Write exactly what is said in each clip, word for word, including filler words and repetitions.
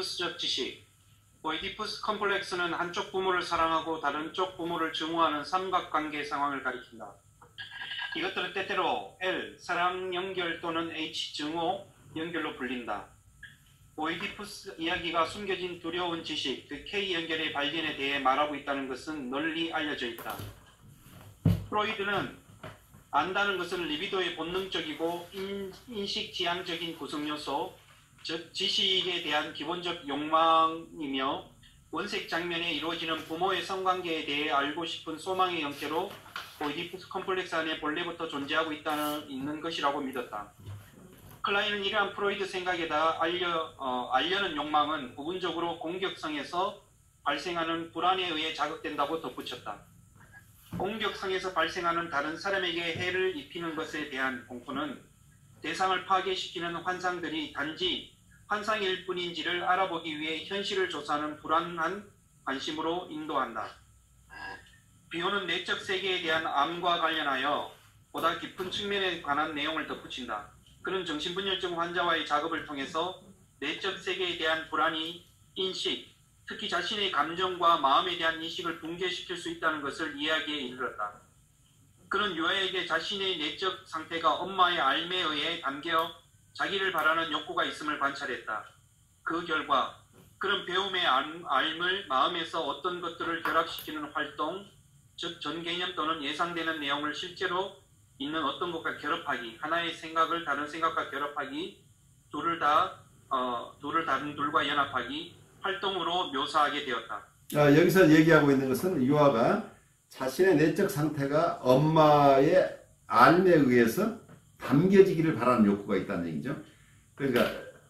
오이디푸스적 지식. 오이디푸스 컴플렉스는 한쪽 부모를 사랑하고 다른 쪽 부모를 증오하는 삼각관계 상황을 가리킨다. 이것들은 때때로 L, 사랑 연결 또는 H, 증오 연결로 불린다. 오이디푸스 이야기가 숨겨진 두려운 지식, 그 K 연결의 발견에 대해 말하고 있다는 것은 널리 알려져 있다. 프로이드는 안다는 것은 리비도의 본능적이고 인, 인식 지향적인 구성요소, 즉 지식에 대한 기본적 욕망이며 원색 장면에 이루어지는 부모의 성관계에 대해 알고 싶은 소망의 형태로 오이디푸스 컴플렉스 안에 본래부터 존재하고 있다는, 있는 것이라고 믿었다. 클라인은 이러한 프로이드 생각에다 알려, 어, 알려는 욕망은 부분적으로 공격성에서 발생하는 불안에 의해 자극된다고 덧붙였다. 공격성에서 발생하는 다른 사람에게 해를 입히는 것에 대한 공포는 대상을 파괴시키는 환상들이 단지 환상일 뿐인지를 알아보기 위해 현실을 조사하는 불안한 관심으로 인도한다. 비오는 내적 세계에 대한 암과 관련하여 보다 깊은 측면에 관한 내용을 덧붙인다. 그는 정신분열증 환자와의 작업을 통해서 내적 세계에 대한 불안이 인식, 특히 자신의 감정과 마음에 대한 인식을 붕괴시킬 수 있다는 것을 이해하기에 이르렀다. 그는 유아에게 자신의 내적 상태가 엄마의 알매에 의해 담겨 자기를 바라는 욕구가 있음을 관찰했다. 그 결과 그는 배움의 알을 마음에서 어떤 것들을 결합시키는 활동, 즉 전개념 또는 예상되는 내용을 실제로 있는 어떤 것과 결합하기, 하나의 생각을 다른 생각과 결합하기, 둘을 다 어, 둘을 다른 둘과 연합하기 활동으로 묘사하게 되었다. 아, 여기서 얘기하고 있는 것은 유아가 자신의 내적 상태가 엄마의 알에 의해서 담겨지기를 바라는 욕구가 있다는 얘기죠. 그러니까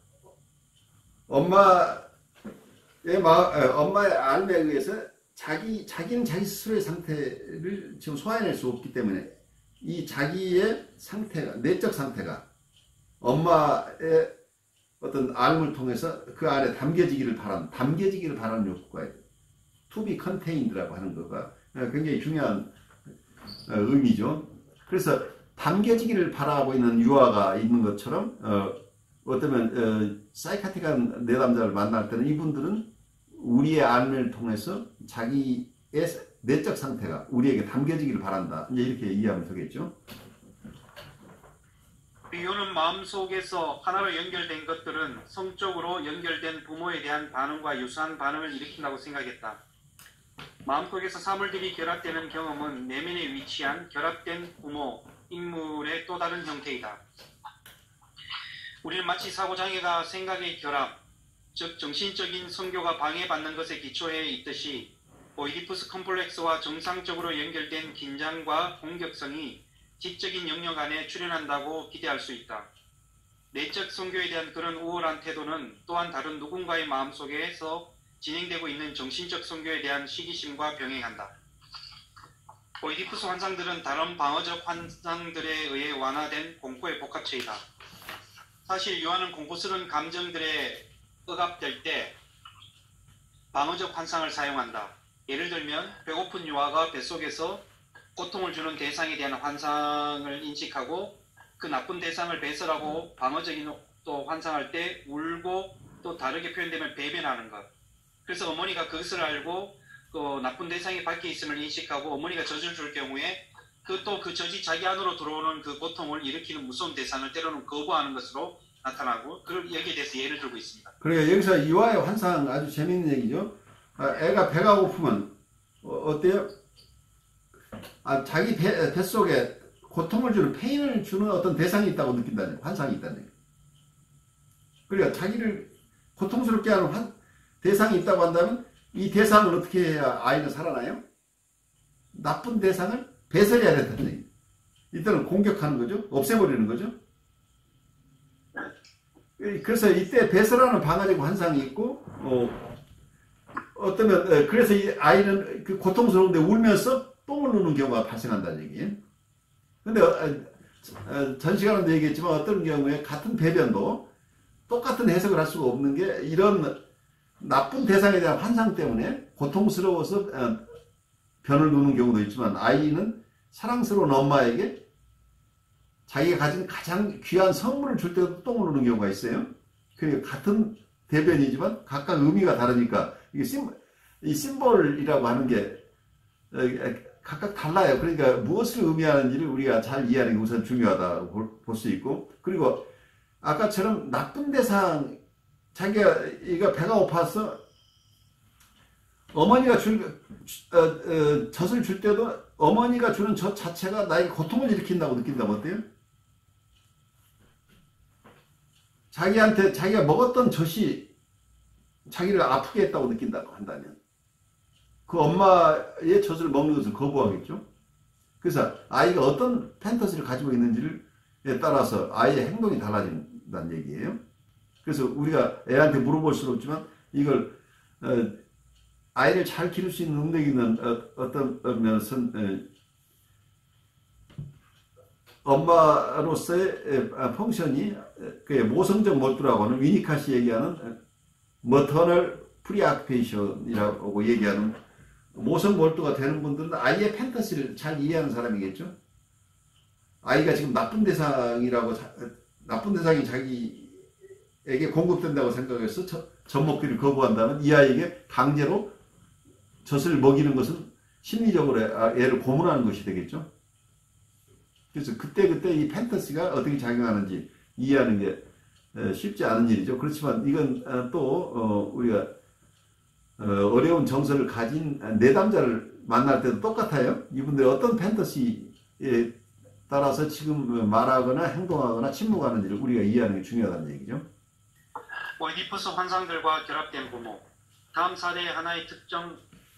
엄마의 마, 엄마의 알에 의해서 자기 자기는 자기 스스로의 상태를 지금 소화해낼 수 없기 때문에 이 자기의 상태가 내적 상태가 엄마의 어떤 알을 통해서 그 안에 담겨지기를 바라는 담겨지기를 바라는 욕구가 to be contained라고 하는 거가 굉장히 중요한 의미죠. 그래서 담겨지기를 바라고 있는 유아가 있는 것처럼 어, 어쩌면 어, 사이카틱한 내담자를 만날 때는 이분들은 우리의 안을 통해서 자기의 내적 상태가 우리에게 담겨지기를 바란다. 이제 이렇게 이해하면 되겠죠. 비유는 마음속에서 하나로 연결된 것들은 성적으로 연결된 부모에 대한 반응과 유사한 반응을 일으킨다고 생각했다. 마음속에서 사물들이 결합되는 경험은 내면에 위치한 결합된 부모, 인물의 또 다른 형태이다. 우리는 마치 사고장애가 생각의 결합, 즉 정신적인 선교가 방해받는 것에 기초해 있듯이 오이디푸스 컴플렉스와 정상적으로 연결된 긴장과 공격성이 지적인 영역 안에 출현한다고 기대할 수 있다. 내적 선교에 대한 그런 우월한 태도는 또한 다른 누군가의 마음속에서 진행되고 있는 정신적 선교에 대한 시기심과 병행한다. 오이디푸스 환상들은 다른 방어적 환상들에 의해 완화된 공포의 복합체이다. 사실 유아는 공포스러운 감정들에 억압될 때 방어적 환상을 사용한다. 예를 들면 배고픈 유아가 뱃속에서 고통을 주는 대상에 대한 환상을 인식하고 그 나쁜 대상을 배설하고 방어적인 또 환상할 때 울고 또 다르게 표현되면 배변하는 것. 그래서 어머니가 그것을 알고 그 나쁜 대상이 밖에 있음을 인식하고 어머니가 젖을 줄 경우에 그 또 그 젖이 자기 안으로 들어오는 그 고통을 일으키는 무서운 대상을 때로는 거부하는 것으로 나타나고 그 여기에 대해서 예를 들고 있습니다. 그러니까 여기서 유아의 환상 아주 재밌는 얘기죠. 아, 애가 배가 고프면 어, 어때요? 아, 자기 배, 뱃속에 고통을 주는 페인을 주는 어떤 대상이 있다고 느낀다는 환상이 있다는 얘기예요. 그러니까 자기를 고통스럽게 하는 환, 대상이 있다고 한다면 이 대상을 어떻게 해야 아이는 살아나요? 나쁜 대상을 배설해야 된다는 얘기예요. 이때는 공격하는 거죠. 없애버리는 거죠. 그래서 이때 배설하는 방어적 환상이 있고 어, 어떠면 그래서 이 아이는 그 고통스러운데 울면서 똥을 누는 경우가 발생한다는 얘기예요. 근데 전 시간에도 얘기했지만 어떤 경우에 같은 배변도 똑같은 해석을 할 수가 없는 게 이런 나쁜 대상에 대한 환상 때문에 고통스러워서 변을 누는 경우도 있지만 아이는 사랑스러운 엄마에게 자기가 가진 가장 귀한 선물을 줄 때도 똥을 누는 경우가 있어요. 그러니까 같은 대변이지만 각각 의미가 다르니까 이게 심, 이 심볼이라고 하는 게 각각 달라요. 그러니까 무엇을 의미하는지를 우리가 잘 이해하는 게 우선 중요하다고 볼 수 있고, 그리고 아까처럼 나쁜 대상, 자기가 이거 배가 고파서 어머니가 줄 어, 어, 젖을 줄 때도 어머니가 주는 젖 자체가 나에게 고통을 일으킨다고 느낀다면 어때요? 자기한테 자기가 먹었던 젖이 자기를 아프게 했다고 느낀다고 한다면 그 엄마의 젖을 먹는 것을 거부하겠죠. 그래서 아이가 어떤 판타지를 가지고 있는지에 따라서 아이의 행동이 달라진다는 얘기예요. 그래서 우리가 애한테 물어볼 수는 없지만 이걸 어, 아이를 잘 기를 수 있는 능력이 있는 어, 어떤 면에서는 어, 엄마로서의 펑션이 그 모성적 몰두라고 하는 위니카시 얘기하는 머터널 프리아크페이션이라고 얘기하는 모성 몰두가 되는 분들은 아이의 판타지를 잘 이해하는 사람이겠죠. 아이가 지금 나쁜 대상이라고 나쁜 대상이 자기에게 공급된다고 생각해서 젖 먹기를 거부한다면 이 아이에게 강제로 젖을 먹이는 것은 심리적으로 애를 고문하는 것이 되겠죠. 그래서 그때그때 이 판타지가 어떻게 작용하는지 이해하는 게 쉽지 않은 일이죠. 그렇지만 이건 또 우리가 어려운 정서를 가진 내담자를 만날 때도 똑같아요. 이분들이 어떤 판타지에 따라서 지금 말하거나 행동하거나 침묵하는지를 우리가 이해하는 게 중요하다는 얘기죠. 오이디푸스 환상들과 결합된 부모. 다음 사례의 하나의 특정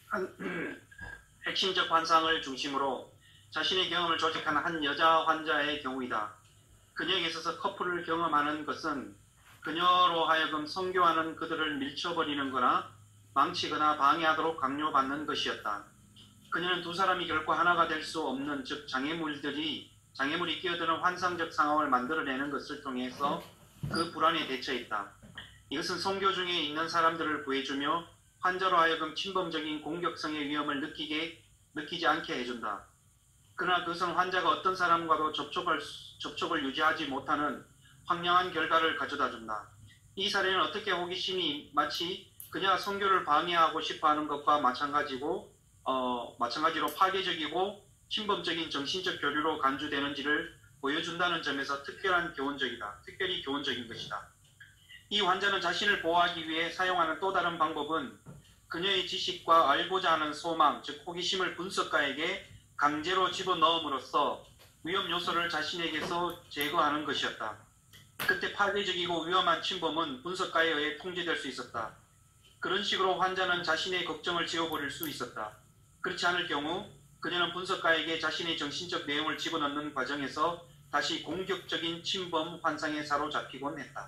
핵심적 환상을 중심으로 자신의 경험을 조직한 한 여자 환자의 경우이다. 그녀에게 있어서 커플을 경험하는 것은 그녀로 하여금 성교하는 그들을 밀쳐버리는 거나 망치거나 방해하도록 강요받는 것이었다. 그녀는 두 사람이 결코 하나가 될 수 없는, 즉 장애물들이 장애물이 끼어드는 환상적 상황을 만들어내는 것을 통해서 그 불안에 대처했다. 이것은 성교 중에 있는 사람들을 구해주며 환자로 하여금 침범적인 공격성의 위험을 느끼게, 느끼지 않게 해준다. 그러나 그것은 환자가 어떤 사람과도 접촉을, 접촉을 유지하지 못하는 황량한 결과를 가져다 준다. 이 사례는 어떻게 호기심이 마치 그녀가 성교를 방해하고 싶어하는 것과 마찬가지고 어, 마찬가지로 파괴적이고 침범적인 정신적 교류로 간주되는지를 보여준다는 점에서 특별한 교훈적이다. 특별히 교훈적인 것이다. 이 환자는 자신을 보호하기 위해 사용하는 또 다른 방법은 그녀의 지식과 알고자 하는 소망, 즉 호기심을 분석가에게 강제로 집어넣음으로써 위험 요소를 자신에게서 제거하는 것이었다. 그때 파괴적이고 위험한 침범은 분석가에 의해 통제될 수 있었다. 그런 식으로 환자는 자신의 걱정을 지워버릴 수 있었다. 그렇지 않을 경우 그녀는 분석가에게 자신의 정신적 내용을 집어넣는 과정에서 다시 공격적인 침범 환상에 사로잡히곤 했다.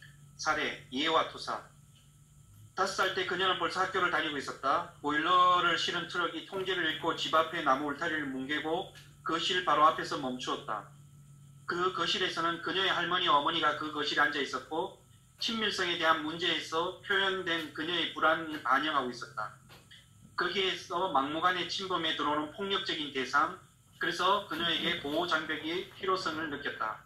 사례, 이해와 투사. 다섯 살 때 그녀는 벌써 학교를 다니고 있었다. 보일러를 실은 트럭이 통제를 잃고 집 앞에 나무 울타리를 뭉개고 거실 바로 앞에서 멈추었다. 그 거실에서는 그녀의 할머니, 어머니가 그 거실에 앉아 있었고 친밀성에 대한 문제에서 표현된 그녀의 불안을 반영하고 있었다. 거기에서 막무가내 침범에 들어오는 폭력적인 대상, 그래서 그녀에게 보호장벽의 필요성을 느꼈다.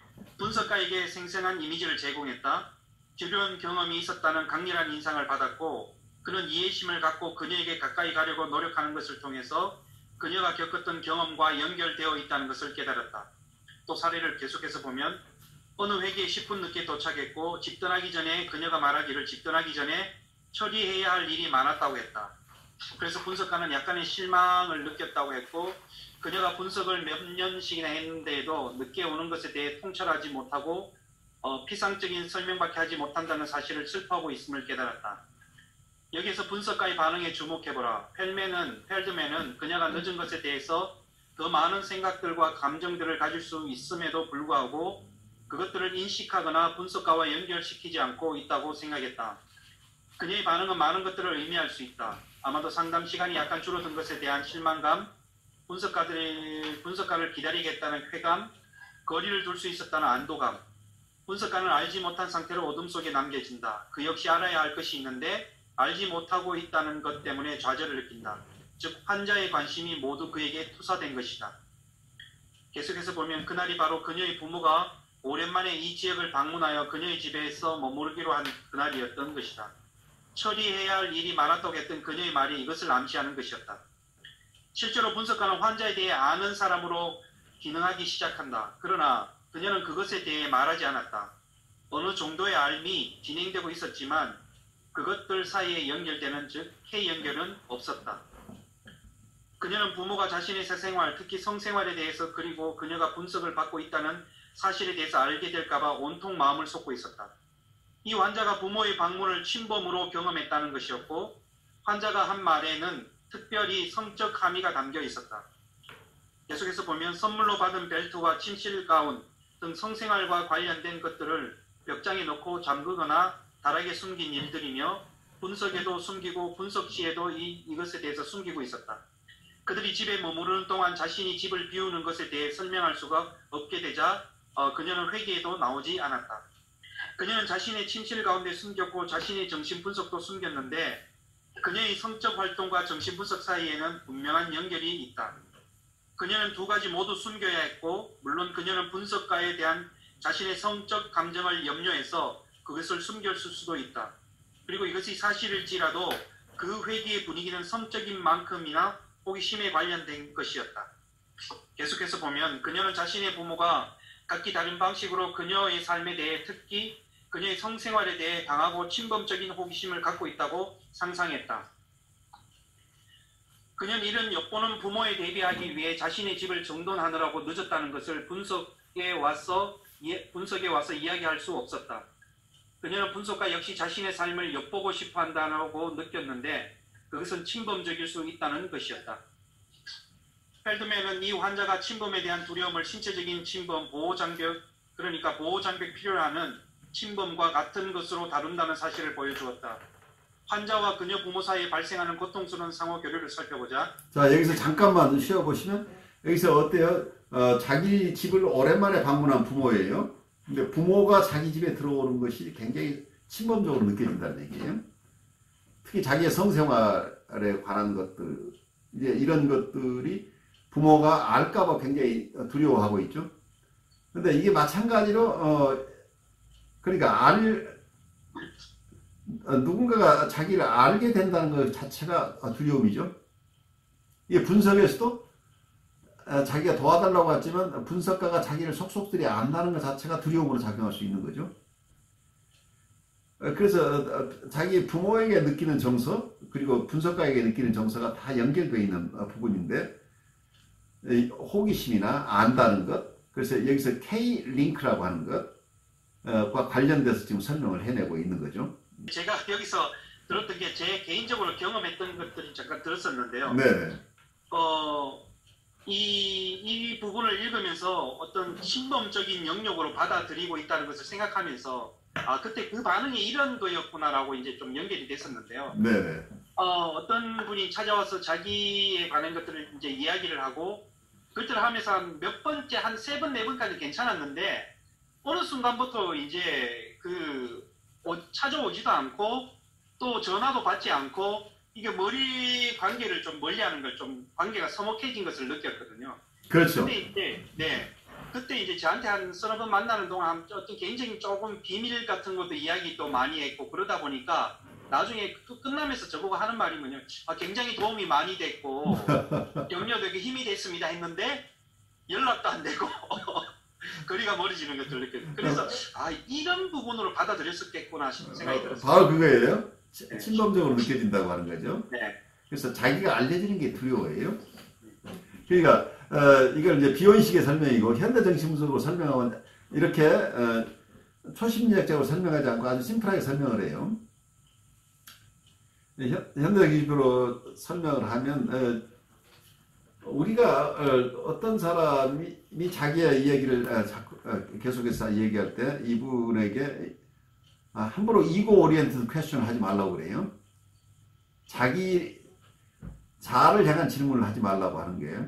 분석가에게 생생한 이미지를 제공했다. 주변 경험이 있었다는 강렬한 인상을 받았고 그는 이해심을 갖고 그녀에게 가까이 가려고 노력하는 것을 통해서 그녀가 겪었던 경험과 연결되어 있다는 것을 깨달았다. 또 사례를 계속해서 보면 어느 회계에 십 분 늦게 도착했고 집 떠나기 전에 그녀가 말하기를 집 떠나기 전에 처리해야 할 일이 많았다고 했다. 그래서 분석가는 약간의 실망을 느꼈다고 했고 그녀가 분석을 몇 년씩이나 했는데도 늦게 오는 것에 대해 통찰하지 못하고 어, 피상적인 설명밖에 하지 못한다는 사실을 슬퍼하고 있음을 깨달았다. 여기에서 분석가의 반응에 주목해보라. 펠맨은, 펠드맨은 그녀가 늦은 것에 대해서 더 많은 생각들과 감정들을 가질 수 있음에도 불구하고 그것들을 인식하거나 분석가와 연결시키지 않고 있다고 생각했다. 그녀의 반응은 많은 것들을 의미할 수 있다. 아마도 상담 시간이 약간 줄어든 것에 대한 실망감, 분석가들의, 분석가를 기다리겠다는 쾌감, 거리를 둘 수 있었다는 안도감. 분석가는 알지 못한 상태로 어둠 속에 남겨진다. 그 역시 알아야 할 것이 있는데 알지 못하고 있다는 것 때문에 좌절을 느낀다. 즉 환자의 관심이 모두 그에게 투사된 것이다. 계속해서 보면 그날이 바로 그녀의 부모가 오랜만에 이 지역을 방문하여 그녀의 집에서 머무르기로 한 그날이었던 것이다. 처리해야 할 일이 많았다고 했던 그녀의 말이 이것을 암시하는 것이었다. 실제로 분석가는 환자에 대해 아는 사람으로 기능하기 시작한다. 그러나 그녀는 그것에 대해 말하지 않았다. 어느 정도의 알미 진행되고 있었지만 그것들 사이에 연결되는 즉 K 연결은 없었다. 그녀는 부모가 자신의 사생활, 특히 성생활에 대해서 그리고 그녀가 분석을 받고 있다는 사실에 대해서 알게 될까봐 온통 마음을 쏟고 있었다. 이 환자가 부모의 방문을 침범으로 경험했다는 것이었고 환자가 한 말에는 특별히 성적 함의가 담겨 있었다. 계속해서 보면 선물로 받은 벨트와 침실 가운 등 성생활과 관련된 것들을 벽장에 넣고 잠그거나 다락에 숨긴 일들이며 분석에도 숨기고 분석 시에도 이, 이것에 대해서 숨기고 있었다. 그들이 집에 머무르는 동안 자신이 집을 비우는 것에 대해 설명할 수가 없게 되자 어, 그녀는 회개에도 나오지 않았다. 그녀는 자신의 침실 가운데 숨겼고 자신의 정신분석도 숨겼는데 그녀의 성적 활동과 정신분석 사이에는 분명한 연결이 있다. 그녀는 두 가지 모두 숨겨야 했고 물론 그녀는 분석가에 대한 자신의 성적 감정을 염려해서 그것을 숨겼을 수도 있다. 그리고 이것이 사실일지라도 그 회귀의 분위기는 성적인 만큼이나 호기심에 관련된 것이었다. 계속해서 보면 그녀는 자신의 부모가 각기 다른 방식으로 그녀의 삶에 대해 특히 그녀의 성생활에 대해 강하고 침범적인 호기심을 갖고 있다고 상상했다. 그녀는 이런 엿보는 부모에 대비하기 위해 자신의 집을 정돈하느라고 늦었다는 것을 분석에 와서, 분석에 와서 이야기할 수 없었다. 그녀는 분석가 역시 자신의 삶을 엿보고 싶어 한다고 느꼈는데 그것은 침범적일 수 있다는 것이었다. 펠드맨은 이 환자가 침범에 대한 두려움을 신체적인 침범, 보호장벽, 그러니까 보호장벽 필요로 하는 침범과 같은 것으로 다룬다는 사실을 보여주었다. 환자와 그녀 부모 사이에 발생하는 고통스러운 상호 교류를 살펴보자. 자, 여기서 잠깐만 쉬어보시면 여기서 어때요? 어, 자기 집을 오랜만에 방문한 부모예요. 근데 부모가 자기 집에 들어오는 것이 굉장히 침범적으로 느껴진다는 얘기예요. 특히 자기의 성생활에 관한 것들, 이제 이런 것들이 부모가 알까봐 굉장히 두려워하고 있죠. 근데 이게 마찬가지로, 어, 그러니까 알, 어, 누군가가 자기를 알게 된다는 것 자체가 두려움이죠. 이게 분석에서도 어, 자기가 도와달라고 했지만 분석가가 자기를 속속들이 안다는 것 자체가 두려움으로 작용할 수 있는 거죠. 어, 그래서 어, 자기 부모에게 느끼는 정서 그리고 분석가에게 느끼는 정서가 다 연결되어 있는 어, 부분인데 이, 호기심이나 안다는 것, 그래서 여기서 K-링크라고 하는 것과 관련돼서 지금 설명을 해내고 있는 거죠. 제가 여기서 들었던 게 제 개인적으로 경험했던 것들이 잠깐 들었었는데요. 네. 어, 이, 이 부분을 읽으면서 어떤 침범적인 영역으로 받아들이고 있다는 것을 생각하면서 아, 그때 그 반응이 이런 거였구나라고 이제 좀 연결이 됐었는데요. 네. 어, 어떤 분이 찾아와서 자기에 관한 것들을 이제 이야기를 하고 그것들을 하면서 한 몇 번째, 한 세 번, 네 번까지 괜찮았는데 어느 순간부터 이제 그 어, 찾아오지도 않고 또 전화도 받지 않고 이게 머리 관계를 좀 멀리하는 걸 좀 관계가 서먹해진 것을 느꼈거든요. 그렇죠. 근데 이제 네 그때 이제 저한테 한 서너 번 만나는 동안 어떤 개인적인 조금 비밀 같은 것도 이야기 또 많이 했고 그러다 보니까 나중에 끝나면서 저보고 하는 말이 뭐냐면 아, 굉장히 도움이 많이 됐고 격려되게 힘이 됐습니다 했는데 연락도 안 되고 거리가 멀어지는 것들 느꼈어요. 그래서 아 이런 부분으로 받아들였었겠구나 싶은 생각이 들었어요. 바로 그거예요. 네. 침범적으로 느껴진다고 하는 거죠. 네. 그래서 자기가 알려지는 게 두려워해요. 그러니까 어, 이걸 이제 비혼식의 설명이고 현대정신분석으로 설명하면 이렇게 어, 초심리학적으로 설명하지 않고 아주 심플하게 설명을 해요. 현, 현대정신으로 설명을 하면 어, 우리가 어, 떤 사람이 자기의 이야기를 어, 자꾸, 어, 계속해서 얘기할 때 이분에게 아, 함부로 이고 오리엔티드 퀘스천을 하지 말라고 그래요. 자기 자아를 향한 질문을 하지 말라고 하는 거예요.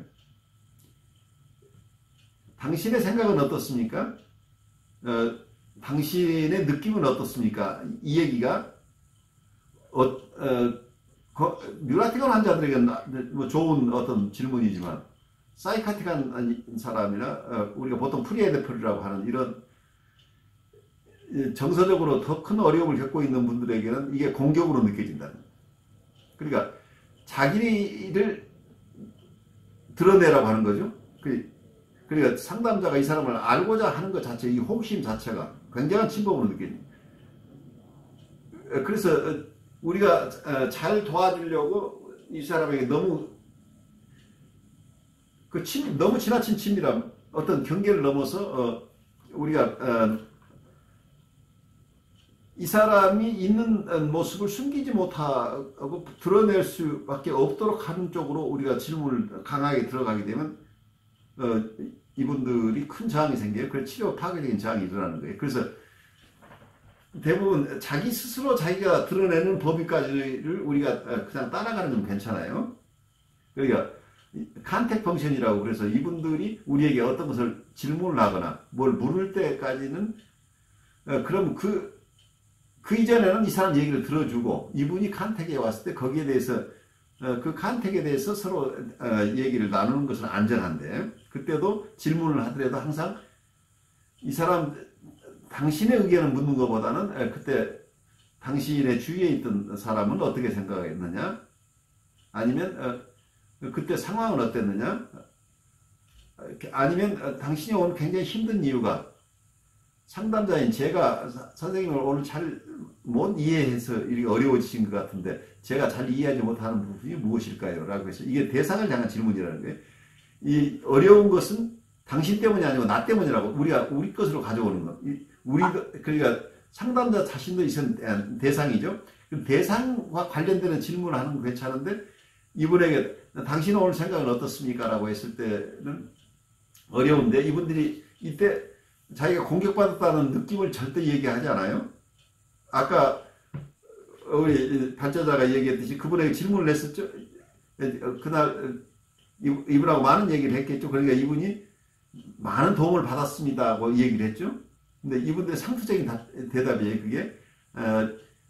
당신의 생각은 어떻습니까? 어, 당신의 느낌은 어떻습니까? 이 얘기가 어, 어, 뉴라틱한 환자들에게 뭐 좋은 어떤 질문이지만 사이카틱한 사람이나 어, 우리가 보통 프리에데프리라고 하는 이런 정서적으로 더 큰 어려움을 겪고 있는 분들에게는 이게 공격으로 느껴진다는 거예요. 그러니까 자기를 드러내라고 하는 거죠. 그러니까 상담자가 이 사람을 알고자 하는 것 자체, 이 호기심 자체가 굉장한 침범으로 느껴집니다. 그래서 우리가 잘 도와주려고 이 사람에게 너무 그 친, 너무 지나친 친밀함, 어떤 경계를 넘어서 어, 우리가 어, 이 사람이 있는 모습을 숨기지 못하고 드러낼 수밖에 없도록 하는 쪽으로 우리가 질문을 강하게 들어가게 되면 어, 이분들이 큰 저항이 생겨요. 그래서 치료 파괴적인 저항이 일어나는 거예요. 그래서 대부분 자기 스스로 자기가 드러내는 범위까지를 우리가 그냥 따라가는 건 괜찮아요. 그러니까 컨택 펑션이라고 그래서 이분들이 우리에게 어떤 것을 질문을 하거나 뭘 물을 때까지는 어, 그럼 그, 그 이전에는 이 사람 얘기를 들어주고 이분이 컨택에 왔을 때 거기에 대해서 어, 그 컨택에 대해서 서로 어, 얘기를 나누는 것은 안전한데 그때도 질문을 하더라도 항상 이 사람 당신의 의견을 묻는 것보다는 그때 당신의 주위에 있던 사람은 어떻게 생각했느냐 아니면 그때 상황은 어땠느냐 아니면 당신이 오늘 굉장히 힘든 이유가 상담자인 제가 선생님을 오늘 잘 못 이해해서 이렇게 어려워지신 것 같은데 제가 잘 이해하지 못하는 부분이 무엇일까요? 라고 해서 이게 대상을 향한 질문이라는 거예요. 이 어려운 것은 당신 때문이 아니고 나 때문이라고 우리가 우리 것으로 가져오는 거. 우리 그러니까 상담자 자신도 있는 대상이죠. 대상과 관련되는 질문을 하는 건 괜찮은데 이분에게 당신은 오늘 생각은 어떻습니까? 라고 했을 때는 어려운데 이분들이 이때 자기가 공격받았다는 느낌을 절대 얘기하지 않아요. 아까 우리 발전자가 얘기했듯이 그분에게 질문을 했었죠. 그날 이분하고 많은 얘기를 했겠죠. 그러니까 이분이 많은 도움을 받았습니다고 얘기를 했죠. 근데 이분들의 상투적인 대답이에요. 그게 어,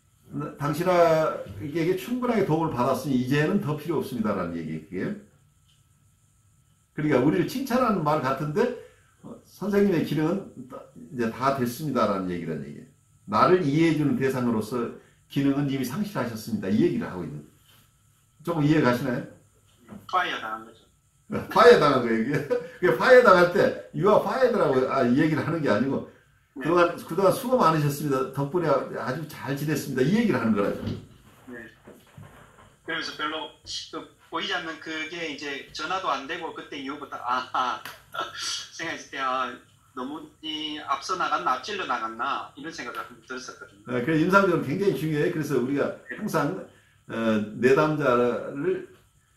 당신에게 충분하게 도움을 받았으니 이제는 더 필요 없습니다라는 얘기예요. 그게. 그러니까 우리를 칭찬하는 말 같은데 어, 선생님의 기능은 이제 다 됐습니다라는 얘기란 얘기예요. 나를 이해해주는 대상으로서 기능은 이미 상실하셨습니다. 이 얘기를 하고 있는. 조금 이해 가시나요? 파이어 당한 거죠. 파이어 당한 거예요. 이게 파이어 당할 때 유아 파이어라고 아, 이 얘기를 하는 게 아니고 네. 그동안 그동안 수고 많으셨습니다. 덕분에 아주 잘 지냈습니다. 이 얘기를 하는 거라죠. 네. 그러면서 별로 그, 보이지 않는 그게 이제 전화도 안 되고 그때 이후부터 아하 생각했을 때 아, 너무 이 앞서 나갔나 앞질러 나갔나 이런 생각을 들었었거든요. 네, 그래서 임상적으로 굉장히 중요해요. 그래서 우리가 항상 어, 내담자를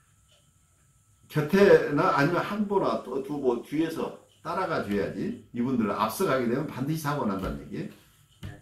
곁에나 아니면 한 보나 또 두 보 뒤에서 따라가 줘야지 이분들을 앞서가게 되면 반드시 사고 난다는 얘기예요. 네.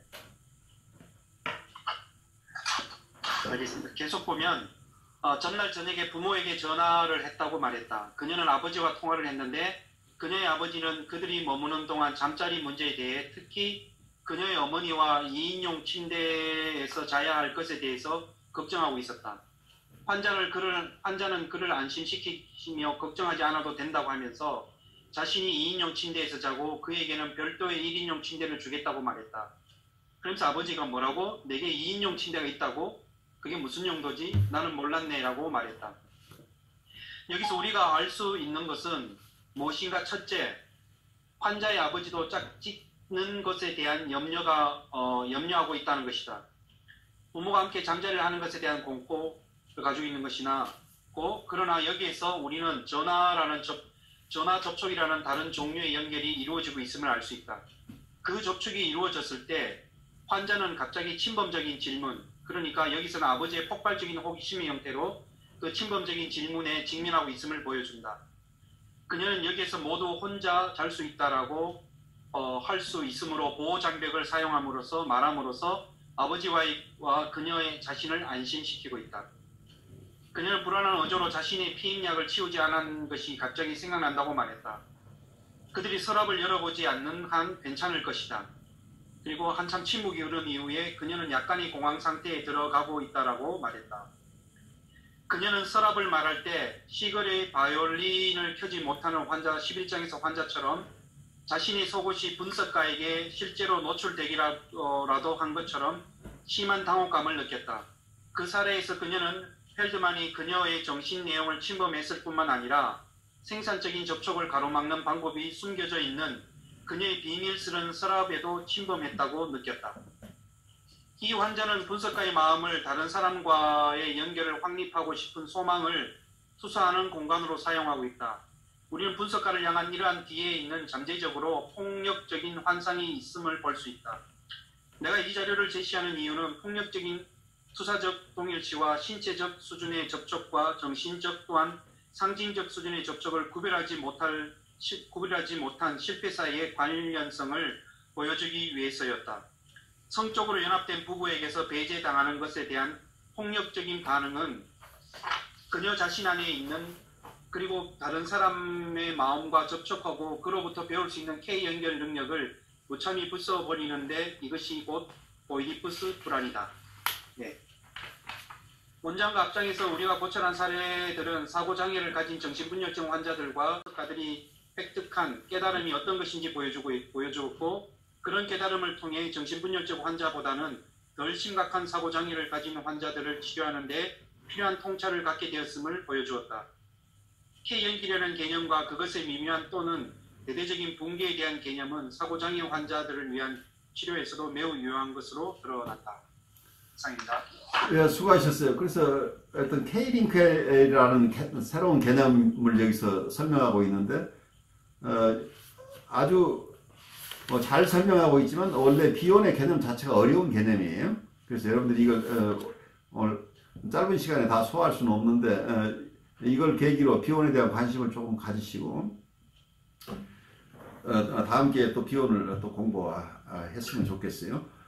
알겠습니다. 계속 보면 어, 전날 저녁에 부모에게 전화를 했다고 말했다. 그녀는 아버지와 통화를 했는데 그녀의 아버지는 그들이 머무는 동안 잠자리 문제에 대해 특히 그녀의 어머니와 이인용 침대에서 자야 할 것에 대해서 걱정하고 있었다. 환자를 그를, 환자는 그를 안심시키며 걱정하지 않아도 된다고 하면서 자신이 이인용 침대에서 자고 그에게는 별도의 일인용 침대를 주겠다고 말했다. 그러면서 아버지가 뭐라고? 내게 이인용 침대가 있다고? 그게 무슨 용도지? 나는 몰랐네 라고 말했다. 여기서 우리가 알 수 있는 것은 무엇인가 첫째, 환자의 아버지도 짝짓는 것에 대한 염려가 어, 염려하고 있다는 것이다. 부모가 함께 잠자리를 하는 것에 대한 공포를 가지고 있는 것이나 고 그러나 여기에서 우리는 전화라는 접, 전화 접촉이라는 다른 종류의 연결이 이루어지고 있음을 알 수 있다. 그 접촉이 이루어졌을 때 환자는 갑자기 침범적인 질문, 그러니까 여기서는 아버지의 폭발적인 호기심의 형태로 그 침범적인 질문에 직면하고 있음을 보여준다. 그녀는 여기에서 모두 혼자 잘 수 있다라고 어, 할 수 있으므로 보호장벽을 사용함으로써 말함으로써 아버지와 그녀의 자신을 안심시키고 있다. 그녀는 불안한 어조로 자신의 피임약을 치우지 않은 것이 갑자기 생각난다고 말했다. 그들이 서랍을 열어보지 않는 한 괜찮을 것이다. 그리고 한참 침묵이 흐른 이후에 그녀는 약간의 공황 상태에 들어가고 있다라고 말했다. 그녀는 서랍을 말할 때 시거리의 바이올린을 켜지 못하는 환자 십일 장에서 환자처럼 자신의 속옷이 분석가에게 실제로 노출되기라도 한 것처럼 심한 당혹감을 느꼈다. 그 사례에서 그녀는 펠드만이 그녀의 정신 내용을 침범했을 뿐만 아니라 생산적인 접촉을 가로막는 방법이 숨겨져 있는 그녀의 비밀스러운 서랍에도 침범했다고 느꼈다. 이 환자는 분석가의 마음을 다른 사람과의 연결을 확립하고 싶은 소망을 투사하는 공간으로 사용하고 있다. 우리는 분석가를 향한 이러한 뒤에 있는 잠재적으로 폭력적인 환상이 있음을 볼 수 있다. 내가 이 자료를 제시하는 이유는 폭력적인 투사적 동일치와 신체적 수준의 접촉과 정신적 또한 상징적 수준의 접촉을 구별하지 못할, 시, 구별하지 못한 실패 사이의 관련성을 보여주기 위해서였다. 성적으로 연합된 부부에게서 배제당하는 것에 대한 폭력적인 반응은 그녀 자신 안에 있는 그리고 다른 사람의 마음과 접촉하고 그로부터 배울 수 있는 K 연결 능력을 무참히 부숴버리는데 이것이 곧 오이디푸스 불안이다. 네. 원장과 앞장에서 우리가 고찰한 사례들은 사고장애를 가진 정신분열증 환자들과 가들이 획득한 깨달음이 어떤 것인지 보여주고, 보여주었고 그런 깨달음을 통해 정신분열증 환자보다는 덜 심각한 사고장애를 가진 환자들을 치료하는 데 필요한 통찰을 갖게 되었음을 보여주었다. K연기라는 개념과 그것의 미묘한 또는 대대적인 붕괴에 대한 개념은 사고장애 환자들을 위한 치료에서도 매우 유용한 것으로 드러났다. 이상입니다. 예, 수고하셨어요. 그래서 어떤 K링크라는 개, 새로운 개념을 여기서 설명하고 있는데 어, 아주 뭐 잘 설명하고 있지만 원래 비혼의 개념 자체가 어려운 개념이에요. 그래서 여러분들이 이걸 어, 오늘 짧은 시간에 다 소화할 수는 없는데 어, 이걸 계기로 비혼에 대한 관심을 조금 가지시고 어, 다음 기회에 또 비혼을 또 공부했으면 좋겠어요.